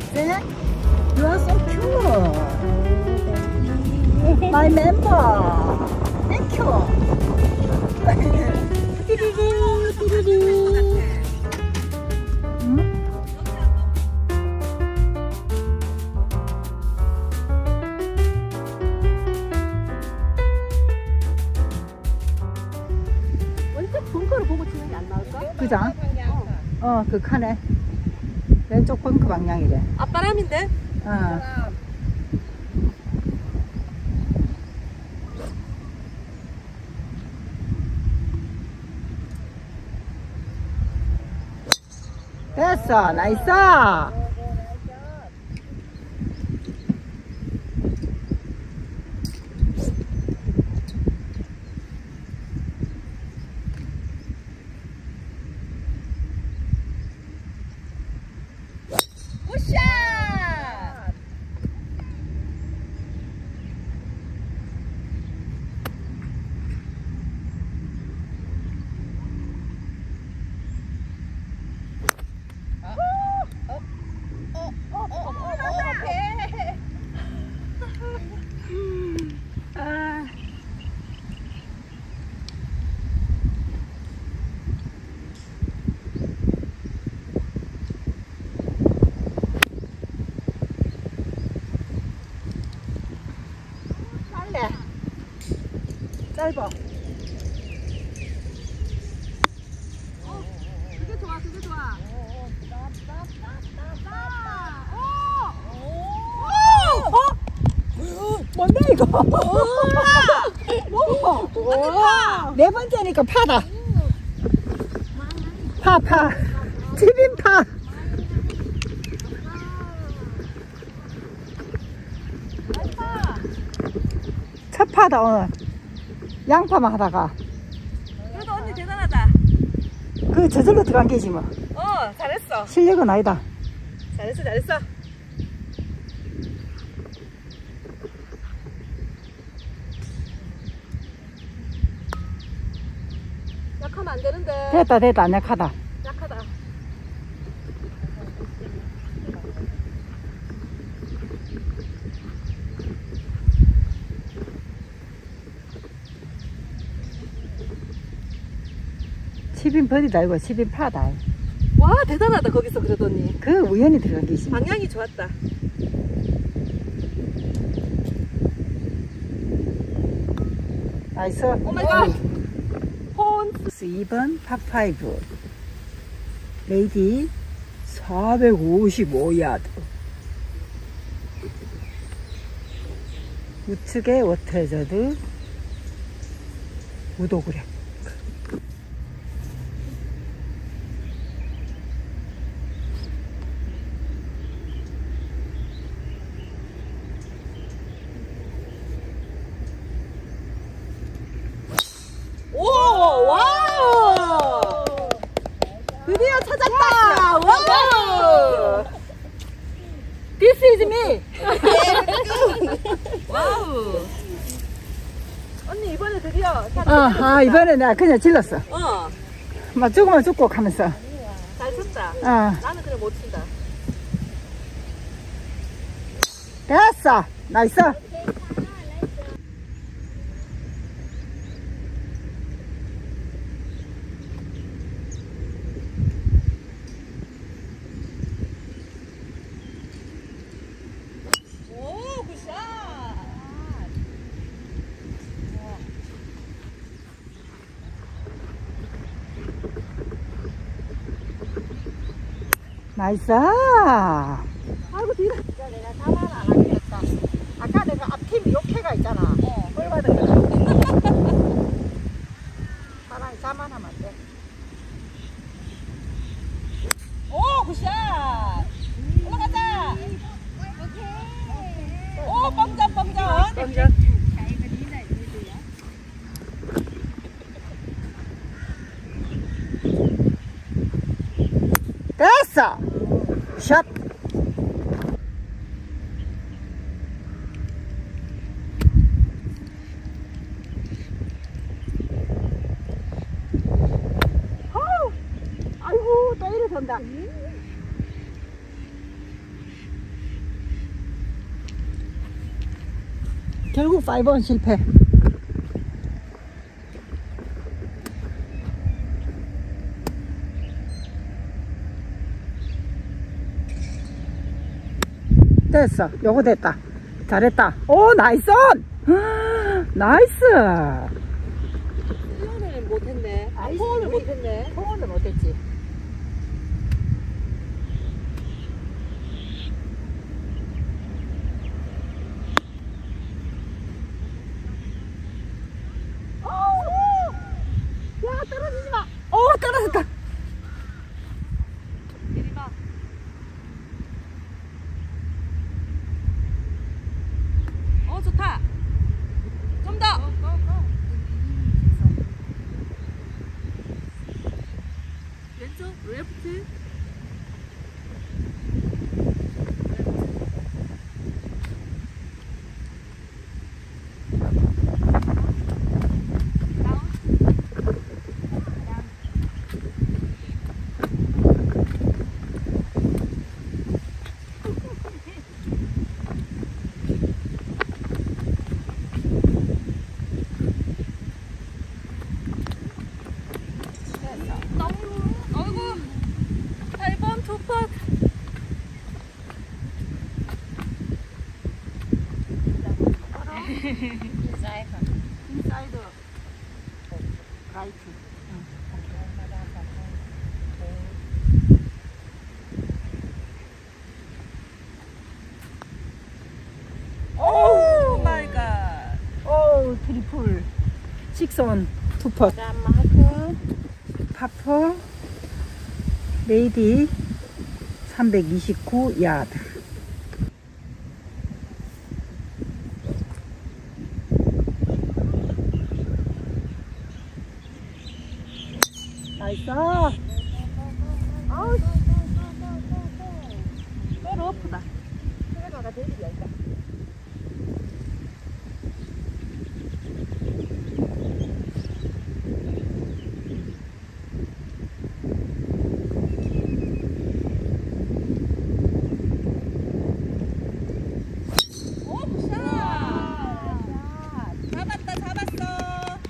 See? You are so cute. My member. Thank you. 띠리리, 띠리리. 응? 왼쪽 벙커를 보고 치는 게 안 나을까? 그죠? 그 칸에 왼쪽 벙커 방향이래. 앞바람인데? 됐어, 나이스. 짧아. 그게 좋아, 그게 좋아. 뭔데 이거? 네 번째니까 파다. 파. 튀김파. 첫 파다 오늘. 양파만 하다가. 그래도 언니 대단하다. 그 저절로 들어간 게지 뭐. 잘했어. 실력은 아니다. 잘했어. 약하면 안 되는데. 됐다 안 약하다. 약하다. 칩인 버리다 이거 칩인 파다. 와 대단하다 거기서 그래도 언니. 그 우연히 들어간 게지. 방향이 좋았다. 나이스. 오마이갓. 혼. 2번 파5 레이디 455야드 우측에 워터헤저드 우도그램. 드디어 찾았다. 와우. This is me. 와우. 언니 이번에 드디어 이번에 내가 그냥 질렀어. 막 조금만 죽고 하면서. 잘 쳤다. 나는 그래 못 친다. 됐어. 나이스. 나이스. 아이고 뒤로. 내가 자만 안 하겠다. 아까 내가 앞팀 욕해가 있잖아. 뭘 받은 거야. 사람이 자만하면 안 돼. 오 굿샷. 올라가자. 오 뻥전. 됐어. 샷. 아이고 또 이래 돈다. 결국 5번 실패. 됐어. 요거 됐다. 잘했다. 오, 나이스! 나이스! 수영을 못했네. 포원을 못했네. 포원을 못했지. 야, 떨어지지 마! 오, 떨어졌다! 이리 봐. 좋다. 좀 더. 왼쪽 레프트. 어이구. 8번 투팟. 인사이드 라이트. 오 마이 갓. 오, 트리플 직선 투퍼 파퍼 레이디 329 야드. 나이스. 아우, 또 러프다. 생각보다 되게 얇다. 잡았다, 잡았어.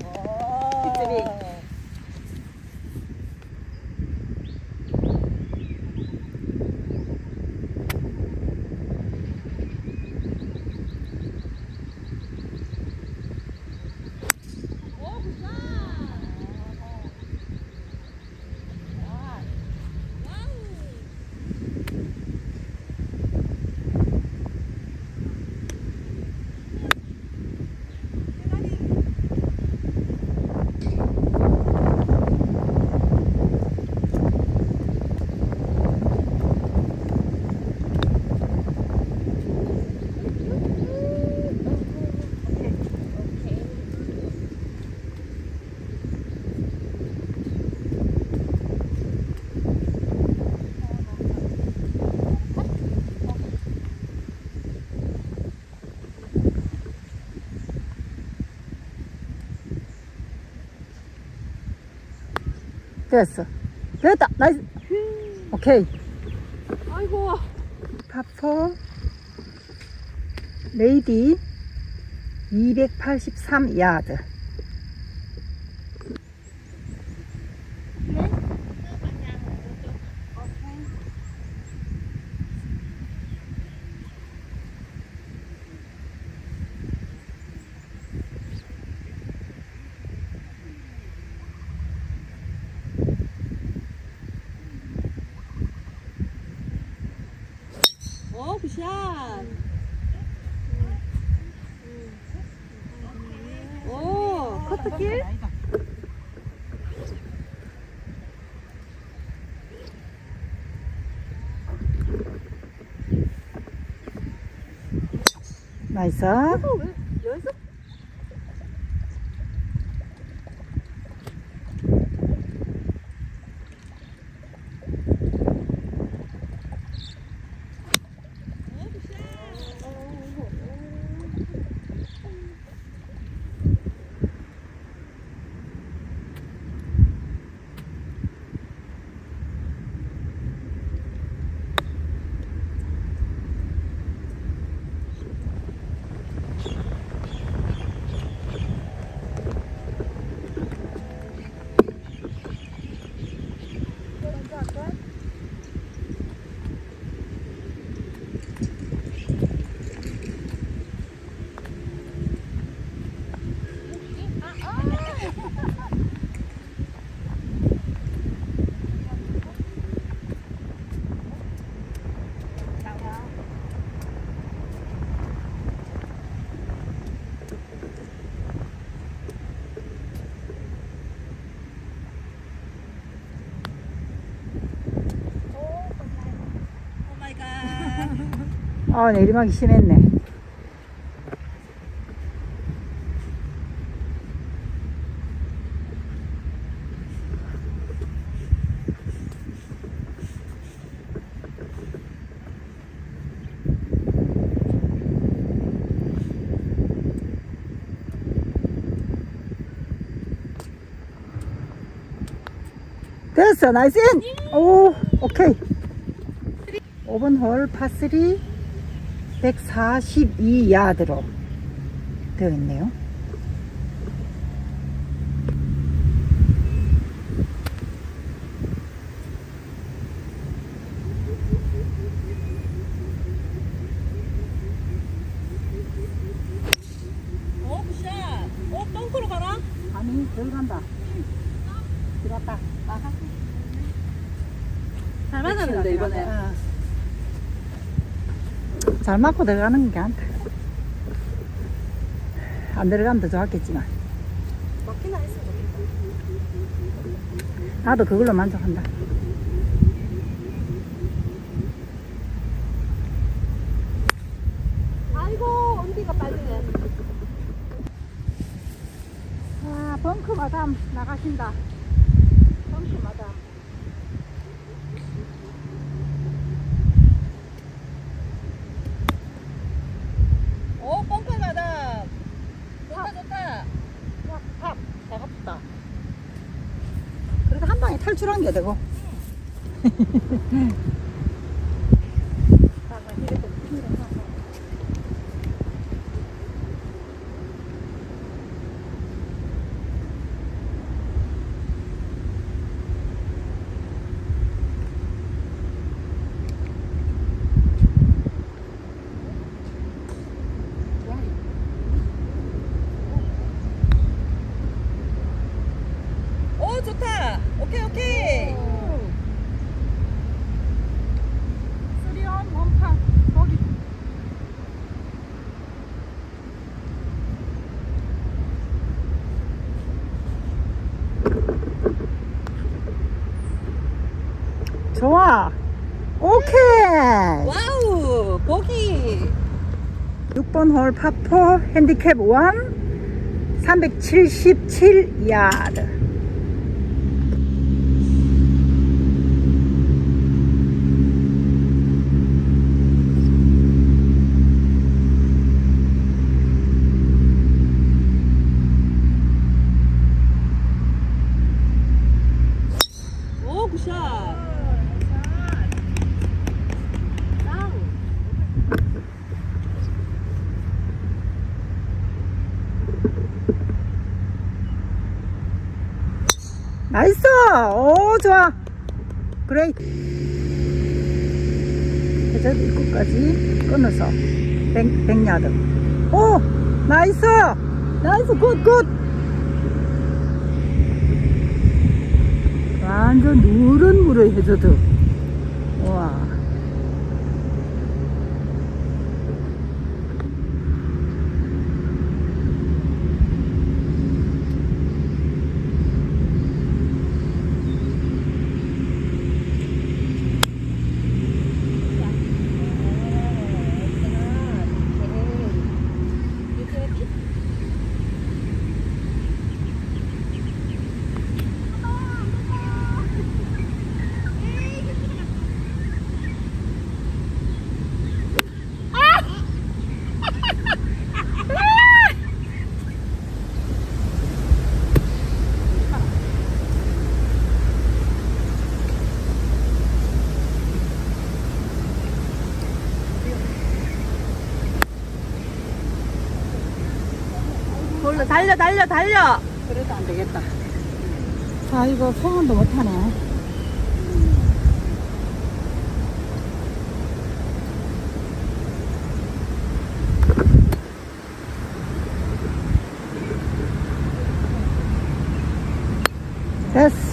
됐어. 됐다. 나이스. 오케이. 아이고. 파퍼 레이디 283 야드. 굿샷. 오, 커트길? 나이스. 왜 연습? 아, 내리막이 심했네. 됐어, 나이스 인! 오, 오케이. 5번 홀 파3 142야드로 되어 있네요. 굿샷. 덩크로 가라. 아니, 들어간다. 들어갔다. 잘 맞았는데, 이번에. 어. 잘 맞고 들어가는 게 안 들어가면 더 좋았겠지만. 맞기나 했어. 나도 그걸로 만족한다. 아이고, 은비가 빠지네. 아, 벙크 마담 나가신다. 벙크 마담. 뻥뻥 가다. 좋다, 좋다. 야, 탑. 잘 갔다. 그래도 한 방에 탈출한 게 되고. 오, 좋다. 오케이, 오케이. 쓰리온 원판 거기. 좋아. 오케이. 와우, 보기. 6번 홀 파4 핸디캡 1 377야드. 오, 굿샷. 짱. 나이스. 오, 좋아. 그레이트. 해저드 입구까지 끊어서 100야드. 오, 나이스. 나이스. 굿, 굿. 완전 누런 물의 해저드. 와. 달려, 달려, 달려. 그래도 안 되겠다. 아, 이거 소문도 못하네. 됐어.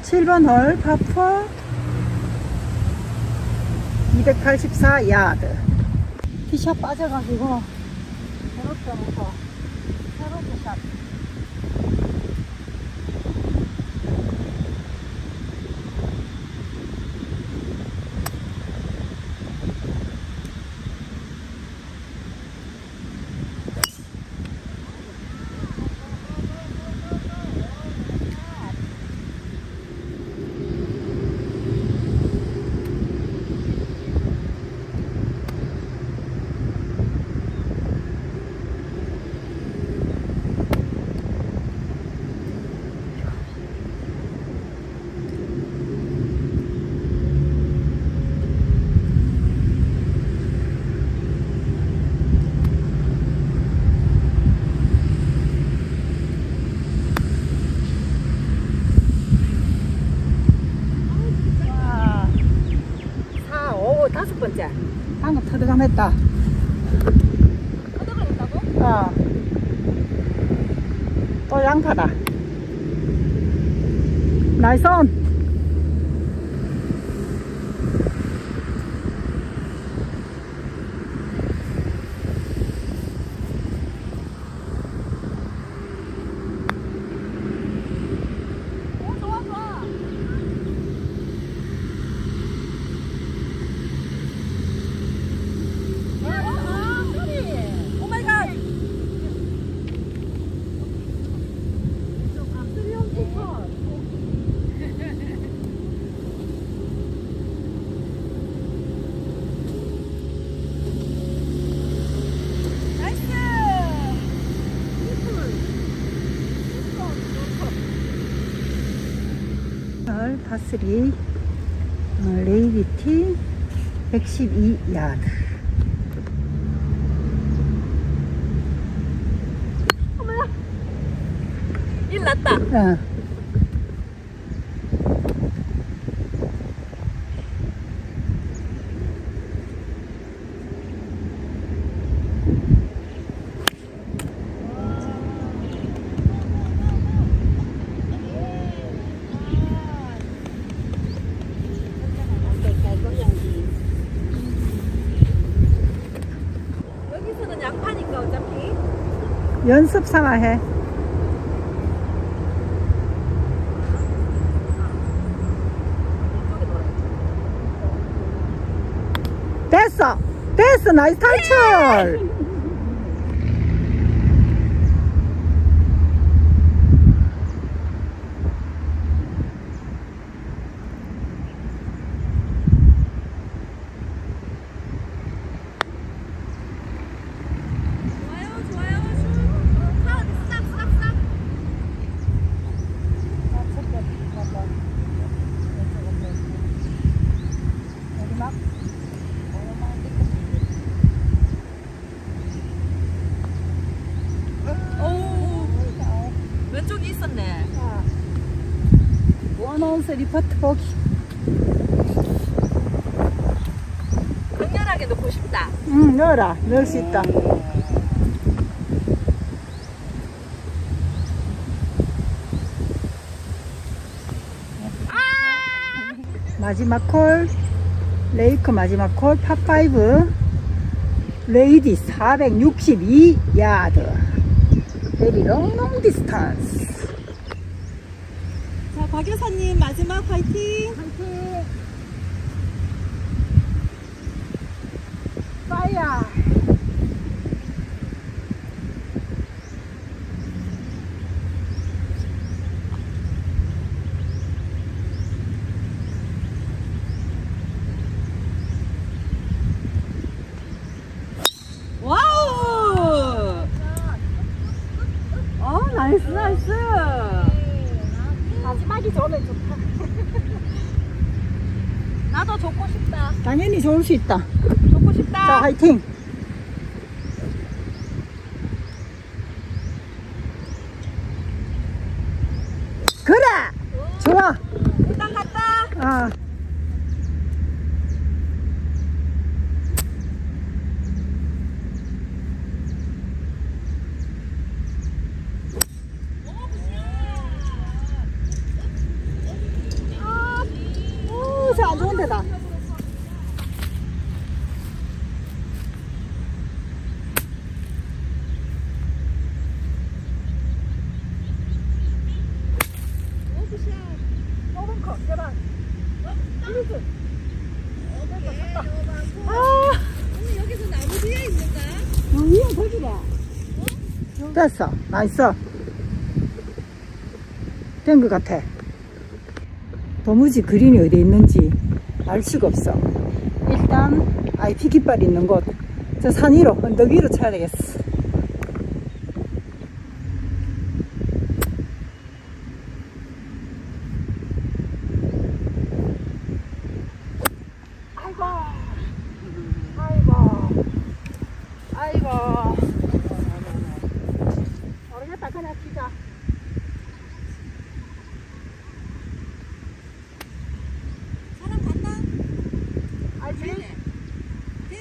7번 홀 파포 284야드. 티샷 빠져가지고 새롭게 놓고 새롭게 샷. 다섯 번째. 방금 터득함했다. 터득을 했다고? 또 양파다. 나이스. 좋아, 좋아. 오 마이 갓. 파3 레이비티 112야드. 일 났다. 여기서는 양파니까 어차피 연습 삼아 해. 됐어. 됐어. 나이스 탈출. 왼쪽이 있었네. 원온스 리포트 보기. 강렬하게 넣고 싶다. 넣어라. 넣을 수 있다. 마지막 콜. 레이크 마지막 콜. 파5 레이디 462야드. 베리 롱 디스턴스. 자, 박 여사님 마지막 파이팅. 파이팅. 파이어. 와우. 나이스 나이스. 마지막이 좋으면 좋다. 나도 좋고 싶다. 당연히 좋을 수 있다. 좋고 자, 싶다. 화이팅. 그래. 좋아. 일단 갔다. 냄새 안 좋은 데다. 좁은 거, 제발. 이리지. 언니 여기서 나무 뒤에 있는가? 위에 거기래. 됐어. 나이스. 된 것 같아. 도무지 그린이 어디 있는지 알 수가 없어. 일단 IP 깃발 있는 곳, 저 산 위로, 언덕 위로 쳐야 되겠어. 아이고, 아이고, 아이고. 모르겠다. 그냥 치자. 사람 간다? 알지? 네. 오케이.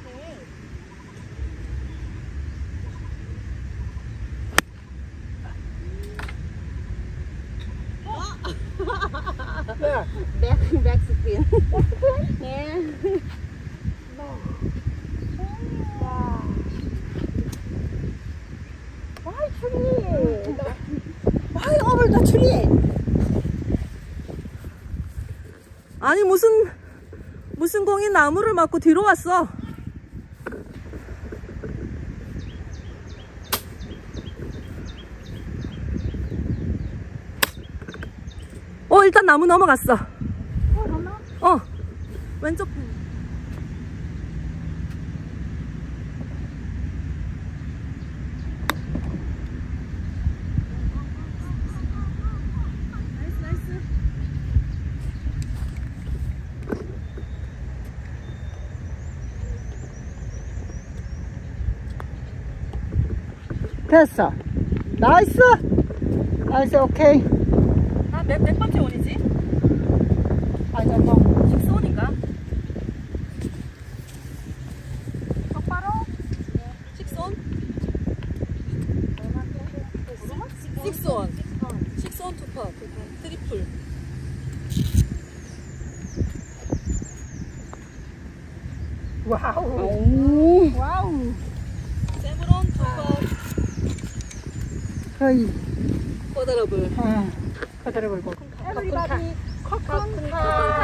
네. 백스핀. 네. 와이 추리. 와이 오늘도 추리. 아니 무슨 공이 나무를 맞고 뒤로 왔어? 일단 나무 넘어갔어. 왼쪽. 나이스. 됐어. 나이스. 나이스. 오케이. 몇 번째 원이지? 아니 뭐 식스온인가? 똑바로? 식스온? 식스온 투파 트리플. 와우. 와우. 세브론 투파 거의. 쿼드러블. 그대로 걸고. 에브리바디 커튼카.